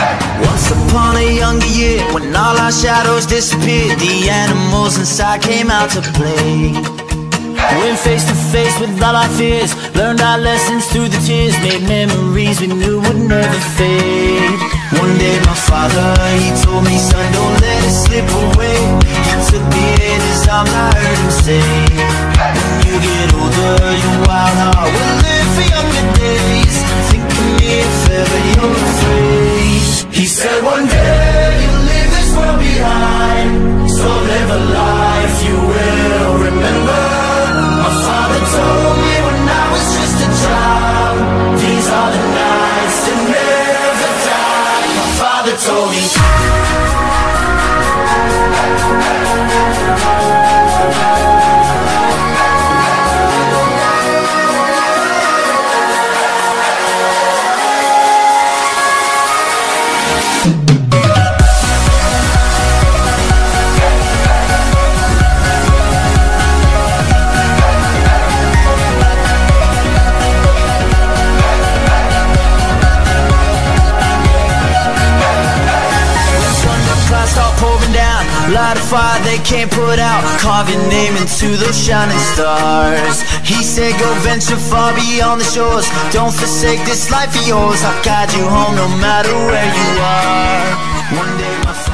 Once upon a younger year, when all our shadows disappeared, the animals inside came out to play. Went face to face with all our fears, learned our lessons through the tears, made memories we knew would never fade. One day my father, he told me, son, don't let it slip away. He took me in his arms, I heard him say, when you get older, your wild heart will live for younger days. Think of me if ever you're afraid. He said one day you'll leave this world behind, so live a life you will remember. My father told me when I was just a child, these are the nights that never die. My father told me. Light a fire they can't put out, carve your name into those shining stars. He said go venture far beyond the shores, don't forsake this life of yours. I'll guide you home no matter where you are. One day my